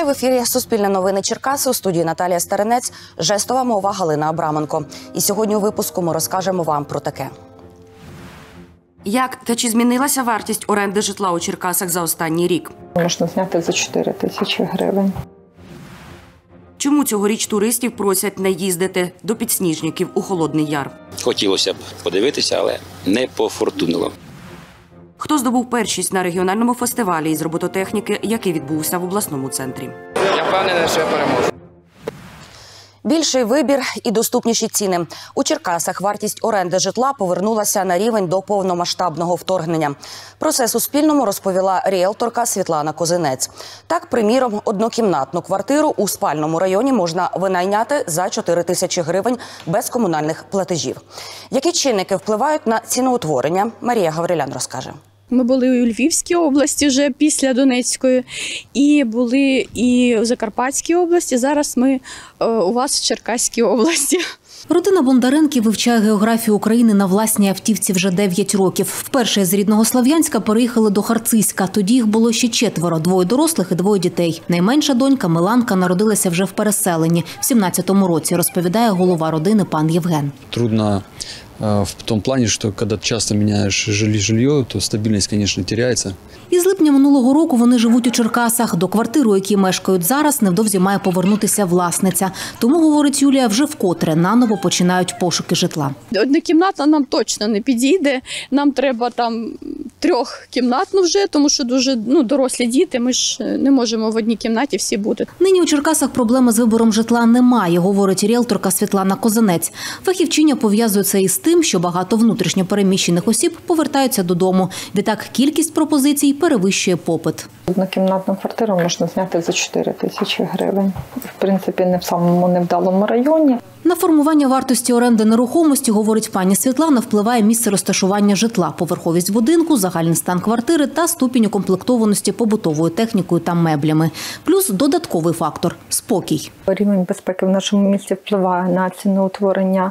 Вітаю в ефірі «Суспільне новини Черкаси», у студії Наталія Старинець, жестова мова Галина Абраменко. І сьогодні у випуску ми розкажемо вам про таке. Як та чи змінилася вартість оренди житла у Черкасах за останній рік? Можна зняти за 4 тисячі гривень. Чому цьогоріч туристів просять не їздити до підсніжників у Холодний Яр? Хотілося б подивитися, але не пофортунило. Хто здобув першість на регіональному фестивалі із робототехніки, який відбувся в обласному центрі? Я впевнений, що я переможу. Більший вибір і доступніші ціни. У Черкасах вартість оренди житла повернулася на рівень до повномасштабного вторгнення. Про це Суспільному розповіла ріелторка Світлана Козинець. Так, приміром, однокімнатну квартиру у спальному районі можна винайняти за 4 тисячі гривень без комунальних платежів. Які чинники впливають на ціноутворення, Марія Гаврилян розкаже. Ми були у Львівській області вже після Донецької, і були і у Закарпатській області, зараз ми у вас в Черкаській області. Родина Бондаренків вивчає географію України на власній автівці вже 9 років. Вперше з рідного Слов'янська переїхали до Харциська. Тоді їх було ще 4 – 2 дорослих і 2 дітей. Найменша донька Миланка народилася вже в переселенні в 17-му році, розповідає голова родини пан Євген. Трудно в том плане, что когда часто меняешь жилье, то стабильность, конечно, теряется. Із липня минулого року вони живуть у Черкасах. До квартири, у якій мешкають зараз, невдовзі має повернутися власниця. Тому, говорить Юлія, вже вкотре наново починають пошуки житла. Однокімнатна нам точно не підійде, нам треба там 3-кімнатну вже, тому що дуже дорослі діти, ми ж не можемо в одній кімнаті всі бути. Нині у Черкасах проблеми з вибором житла немає, говорить ріелторка Світлана Козинець. Фахівчиня пов'язує це із тим, що багато внутрішньо переміщених осіб повертаються додому. Відтак кількість пропозицій перевищує попит. Однокімнатну квартиру можна зняти за 4 тисячі гривень. В принципі, не в самому невдалому районі. На формування вартості оренди нерухомості, говорить пані Світлана, впливає місце розташування житла, поверховість будинку, загальний стан квартири та ступінь укомплектованості побутовою технікою та меблями. Плюс додатковий фактор – спокій. Рівень безпеки в нашому місті впливає на ціноутворення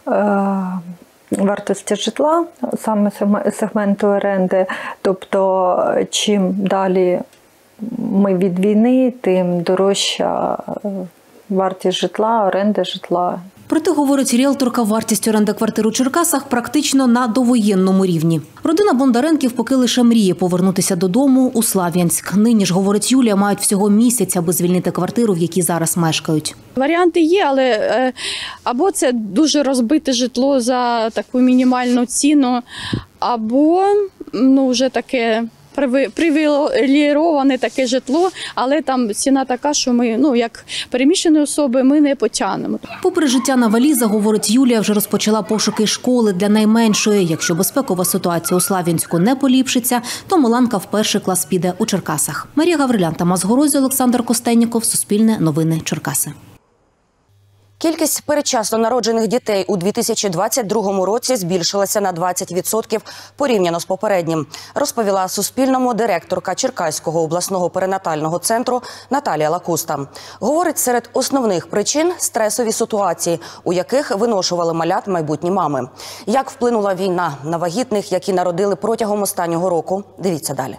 вартості житла, саме сегменту оренди. Тобто, чим далі ми від війни, тим дорожча вартість житла, оренда житла. Проте, говорить ріелторка, вартість оренди квартир у Черкасах практично на довоєнному рівні. Родина Бондаренків поки лише мріє повернутися додому у Слов'янськ. Нині ж, говорить Юлія, мають всього місяць, аби звільнити квартиру, в якій зараз мешкають. Варіанти є, але або це дуже розбите житло за таку мінімальну ціну, або вже таке привілейоване таке житло, але там ціна така, що ми, як переміщені особи, ми не потягнемо. Попри життя на валізах, говорить Юлія, вже розпочала пошуки школи для найменшої. Якщо безпекова ситуація у Слов'янську не поліпшиться, то Миланка в 1-й клас піде у Черкасах. Марія Гаврилян, Тамас Горозі, Олександр Костенніков, Суспільне новини Черкаси. Кількість передчасно народжених дітей у 2022 році збільшилася на 20% порівняно з попереднім, розповіла Суспільному директорка Черкаського обласного перинатального центру Наталія Лакуста. Говорить, серед основних причин – стресові ситуації, у яких виношували малят майбутні мами. Як вплинула війна на вагітних, які народили протягом останнього року? Дивіться далі.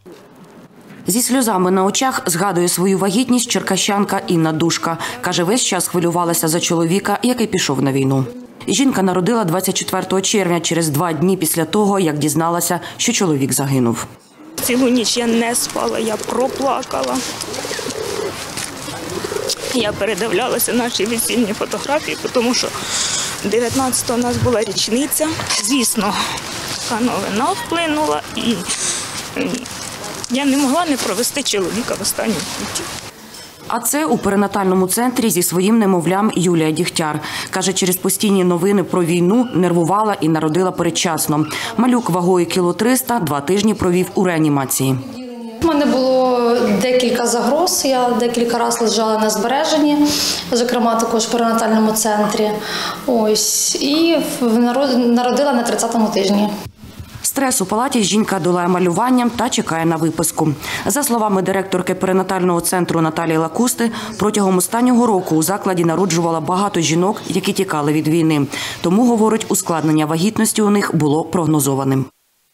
Зі сльозами на очах згадує свою вагітність черкащанка Інна Душка. Каже, весь час хвилювалася за чоловіка, який пішов на війну. Жінка народила 24 червня, через 2 дні після того, як дізналася, що чоловік загинув. Цілу ніч я не спала, я проплакала. Я передивлялася наші весільні фотографії, тому що 19-го у нас була річниця. Звісно, така новина вплинула і я не могла не провести чоловіка в останню путь. А це у перинатальному центрі зі своїм немовлям Юлія Дігтяр. Каже, через постійні новини про війну нервувала і народила передчасно. Малюк вагою 1,3 кг 2 тижні провів у реанімації. У мене було декілька загроз, я декілька разів лежала на збереженні, зокрема також в перинатальному центрі. І народила на 30-му тижні. Стрес у палаті жінка долає малюванням та чекає на виписку. За словами директорки перинатального центру Наталії Лакусти, протягом останнього року у закладі народжувало багато жінок, які тікали від війни. Тому, говорить, ускладнення вагітності у них було прогнозованим.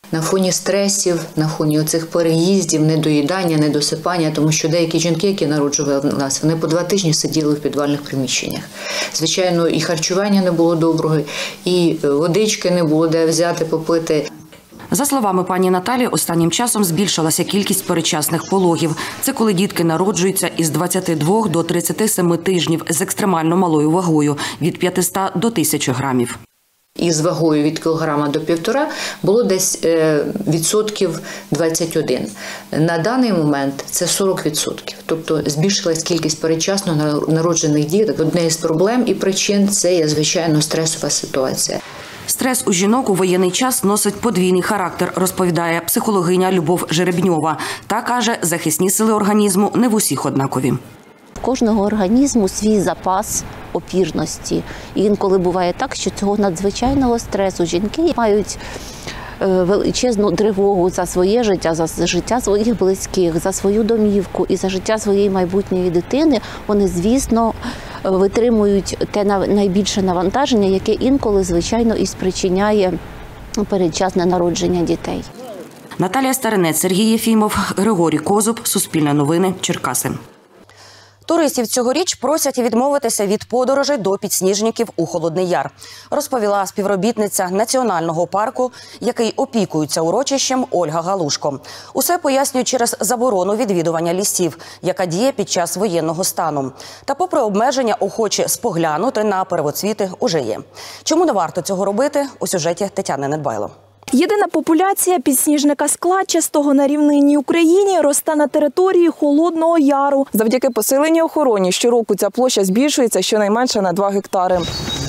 На фоні стресів, на фоні оцих переїздів, недоїдання, недосипання, тому що деякі жінки, які народжували в нас, вони по 2 тижні сиділи в підвальних приміщеннях. Звичайно, і харчування не було доброго, і водички не було де взяти, попити. За словами пані Наталі, останнім часом збільшилася кількість передчасних пологів. Це коли дітки народжуються із 22 до 37 тижнів з екстремально малою вагою – від 500 до 1000 грамів. Із вагою від кілограма до 1,5 було десь відсотків 21. На даний момент це 40%. Тобто збільшилась кількість передчасно народжених діток. Одне із проблем і причин – це є, звичайно, стресова ситуація. Стрес у жінок у воєнний час носить подвійний характер, розповідає психологиня Любов Жеребньова. Та каже, захисні сили організму не в усіх однакові. В кожного організму свій запас опірності. І інколи буває так, що цього надзвичайного стресу жінки мають величезну тривогу за своє життя, за життя своїх близьких, за свою домівку і за життя своєї майбутньої дитини. Вони, звісно, витримують те найбільше навантаження, яке інколи, звичайно, і спричиняє передчасне народження дітей. Наталія Старинець, Сергій Єфімов, Григорій Козуб, Суспільне новини, Черкаси. Туристів цьогоріч просять відмовитися від подорожей до підсніжників у Холодний Яр, розповіла співробітниця національного парку, який опікується урочищем, Ольга Галушко. Усе пояснює через заборону відвідування лісів, яка діє під час воєнного стану. Та попри обмеження, охочі споглянути на первоцвіти уже є. Чому не варто цього робити – у сюжеті Тетяни Недбайло. Єдина популяція підсніжника складчастого на рівнинній Україні росте на території Холодного Яру. Завдяки посиленій охороні щороку ця площа збільшується щонайменше на 2 гектари.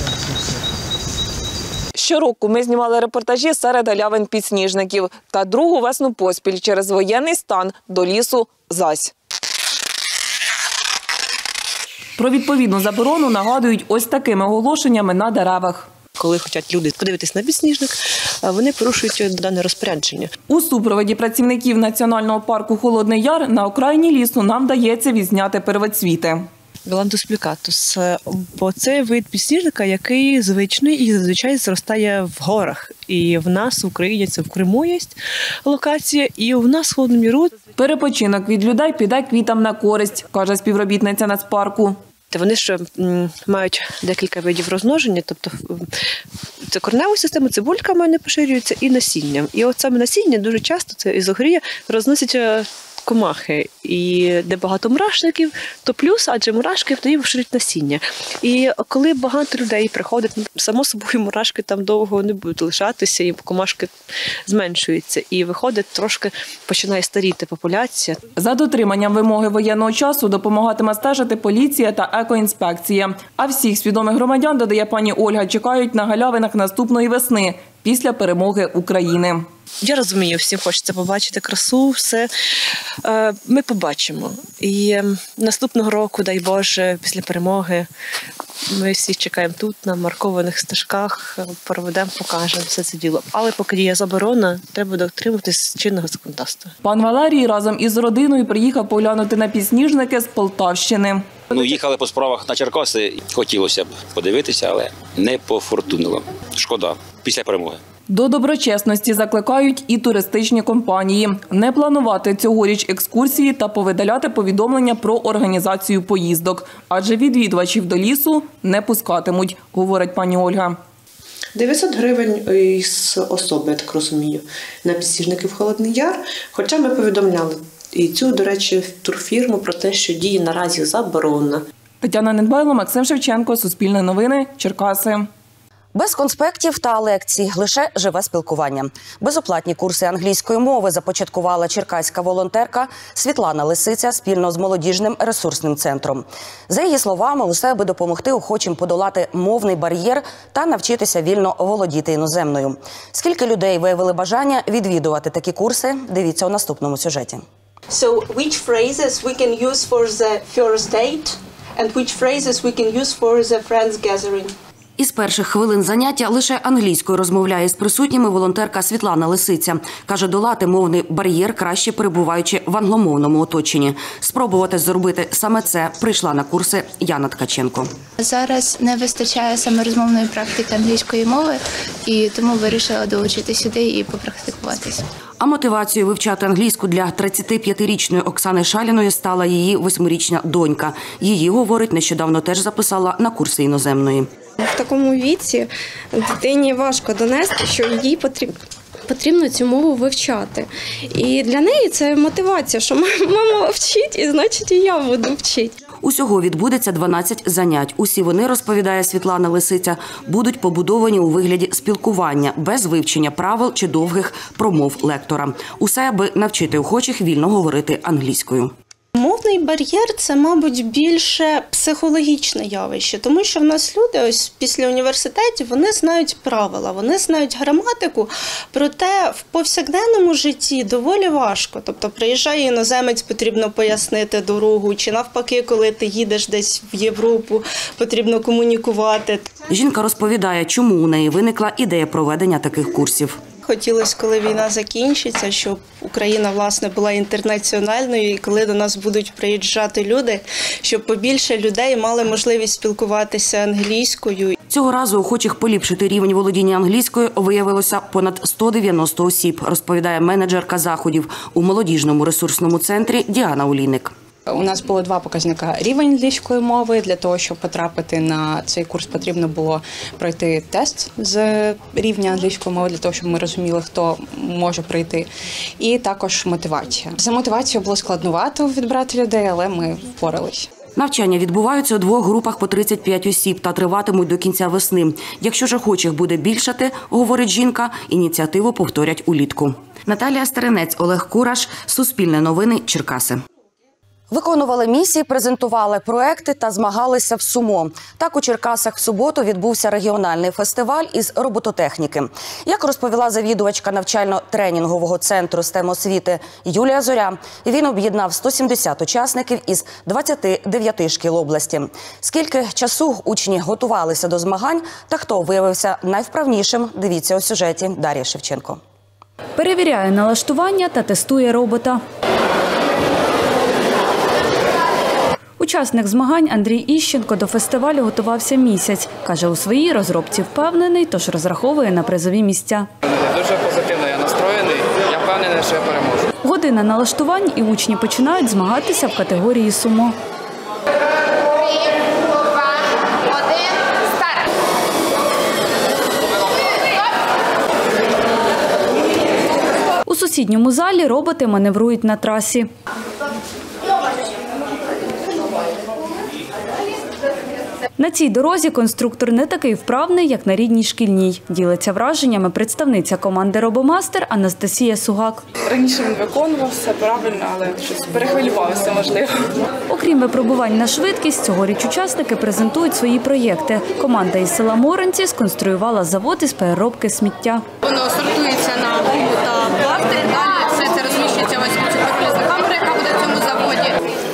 Щороку ми знімали репортажі серед галявин підсніжників. Та другу весну поспіль через воєнний стан до лісу зась. Про відповідну заборону нагадують ось такими оголошеннями на деревах. Коли хочуть люди подивитись на підсніжник, вони порушують дане розпорядження. У супроводі працівників Національного парку Холодний Яр на окраїні лісу нам вдається відзняти первоцвіти. Галантус плікатус, бо це вид підсніжника, який звичний і зазвичай зростає в горах. І в нас в Україні, це в Криму є локація, і в нас в Холодному Яру. Перепочинок від людей піде квітам на користь, каже співробітниця Нацпарку. Вони ж мають декілька видів розмноження, тобто це коренева система, цибульками вони поширюються і насінням. І от саме насіння дуже часто, це ізогрія, розносять комахи. І де багато мурашників, то плюс, адже мурашки тоді поширюють насіння. І коли багато людей приходить, само собою мурашки там довго не будуть лишатися, і комашки зменшуються. І виходить, трошки починає старіти популяція. За дотриманням вимоги воєнного часу допомагатиме стежити поліція та екоінспекція. А всіх свідомих громадян, додає пані Ольга, чекають на галявинах наступної весни, після перемоги України. Я розумію, всім хочеться побачити красу, все. Ми побачимо. І наступного року, дай Боже, після перемоги, ми всі чекаємо тут, на маркованих стежках, проведемо, покажемо все це діло. Але поки є заборона, треба дотримуватись чинного законодавства. Пан Валерій разом із родиною приїхав поглянути на підсніжники з Полтавщини. Їхали по справах на Черкаси, хотілося б подивитися, але не пофортунило. Шкода, після перемоги. До доброчесності закликають і туристичні компанії. Не планувати цьогоріч екскурсії та повидаляти повідомлення про організацію поїздок. Адже відвідувачів до лісу не пускатимуть, говорить пані Ольга. 900 гривень із особи, я так розумію, на підсніжники в Холодний Яр. Хоча ми повідомляли і цю, до речі, турфірму про те, що діє наразі заборона. Тетяна Недбайло, Максим Шевченко, Суспільне новини, Черкаси. Без конспектів та лекцій, лише живе спілкування. Безоплатні курси англійської мови започаткувала черкаська волонтерка Світлана Лисиця спільно з молодіжним ресурсним центром. За її словами, усе аби допомогти охочим подолати мовний бар'єр та навчитися вільно володіти іноземною. Скільки людей виявили бажання відвідувати такі курси, дивіться у наступному сюжеті. So which phrases we can use for the first date and which phrases we can use for the friends gathering? Із перших хвилин заняття лише англійською розмовляє з присутніми волонтерка Світлана Лисиця. Каже, долати мовний бар'єр краще перебуваючи в англомовному оточенні. Спробувати зробити саме це прийшла на курси Яна Ткаченко. Зараз не вистачає саме розмовної практики англійської мови, і тому вирішила долучити сюди і попрактикуватися. А мотивацією вивчати англійську для 35-річної Оксани Шаліної стала її 8-річна донька. Її, говорить, нещодавно теж записала на курси іноземної. В такому віці дитині важко донести, що їй потрібно цю мову вивчати. І для неї це мотивація, що мама вчить, і значить і я буду вчити. Усього відбудеться 12 занять. Усі вони, розповідає Світлана Лисиця, будуть побудовані у вигляді спілкування, без вивчення правил чи довгих промов лектора. Усе, аби навчити охочих вільно говорити англійською. Мовний бар'єр – це, мабуть, більше психологічне явище, тому що в нас люди ось після університетів, вони знають правила, вони знають граматику, проте в повсякденному житті доволі важко. Тобто приїжджає іноземець, потрібно пояснити дорогу, чи навпаки, коли ти їдеш десь в Європу, потрібно комунікувати. Жінка розповідає, чому у неї виникла ідея проведення таких курсів. Хотілося, коли війна закінчиться, щоб Україна, власне, була інтернаціональною, і коли до нас будуть приїжджати люди, щоб побільше людей мали можливість спілкуватися англійською. Цього разу охочих поліпшити рівень володіння англійською виявилося понад 190 осіб, розповідає менеджерка заходів у молодіжному ресурсному центрі Діана Олійник. У нас було 2 показника рівень англійської мови. Для того, щоб потрапити на цей курс, потрібно було пройти тест з рівня англійської мови, для того, щоб ми розуміли, хто може прийти. І також мотивація. За мотивацією було складновато відбирати людей, але ми впоралися. Навчання відбуваються у 2 групах по 35 осіб та триватимуть до кінця весни. Якщо ж охочих буде більшати, говорить жінка, ініціативу повторять улітку. Наталія Старинець, Олег Кураш, Суспільне новини, Черкаси. Виконували місії, презентували проекти та змагалися в сумо. Так у Черкасах в суботу відбувся регіональний фестиваль із робототехніки. Як розповіла завідувачка навчально-тренінгового центру STEM освіти Юлія Зоря, він об'єднав 170 учасників із 29 шкіл області. Скільки часу учні готувалися до змагань та хто виявився найвправнішим, дивіться у сюжеті Дар'ї Шевченко. Перевіряє налаштування та тестує робота. Учасник змагань Андрій Іщенко до фестивалю готувався місяць. Каже, у своїй розробці впевнений, тож розраховує на призові місця. Дуже позитивно я настроєний, я впевнений, що я переможу. Година налаштувань і учні починають змагатися в категорії сумо. У сусідньому залі роботи маневрують на трасі. На цій дорозі конструктор не такий вправний, як на рідній шкільній. Ділиться враженнями представниця команди «Робомастер» Анастасія Сугак. Раніше він виконував все правильно, але щось перехвилювався, можливо. Окрім випробувань на швидкість, цьогоріч учасники презентують свої проєкти. Команда із села Моранці сконструювала завод із переробки сміття. Воно сортується на гуму та пластик, далі все це розміщується ось у цю піролізну камеру, яка буде в цьому заводі.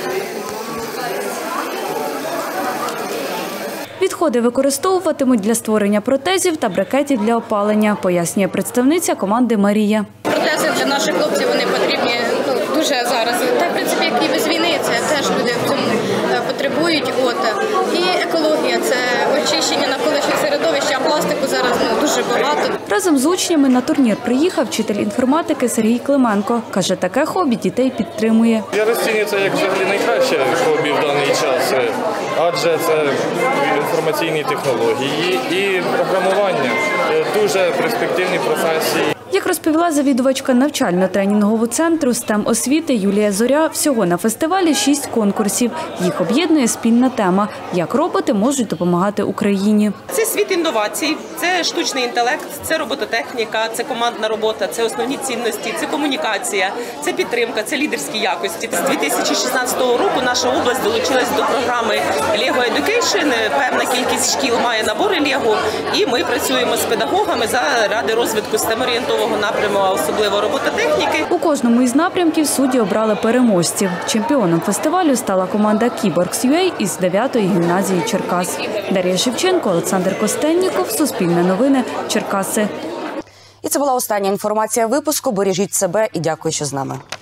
Відходи використовуватимуть для створення протезів та брикетів для опалення, пояснює представниця команди Марія. Протези для наших хлопців вони потрібні дуже зараз. Та, в принципі, як і без війни, це теж люди в цьому потребують. І екологія – це очищення навколишнього середовища, а пластику зараз дуже багато. Разом з учнями на турнір приїхав вчитель інформатики Сергій Клименко. Каже, таке хобі дітей підтримує. Я розцінюю це як взагалі найкраще хобі в даний час, адже це інформаційні технології і програмування. Дуже перспективні професії. Як розповіла завідувачка навчально-тренінгового центру STEM освіти Юлія Зоря, всього на фестивалі 6 конкурсів. Їх об'єднує спільна тема – як роботи можуть допомагати Україні. Це світ інновацій, це штучний інтелект, це робототехніка, це командна робота, це основні цінності, це комунікація, це підтримка, це лідерські якості. З 2016 року наша область долучилась до програми Lego Education. Певна кількість шкіл має набори Lego, і ми працюємо з педагогами заради розвитку STEM-орієнтованого цього напряму, а особливо робототехніки. У кожному із напрямків судді обрали переможців. Чемпіоном фестивалю стала команда «Кіборгс.UA» із 9-ї гімназії Черкас. Дар'я Шевченко, Олександр Костенніков, Суспільне новини, Черкаси. І це була остання інформація випуску. Бережіть себе і дякую, що з нами.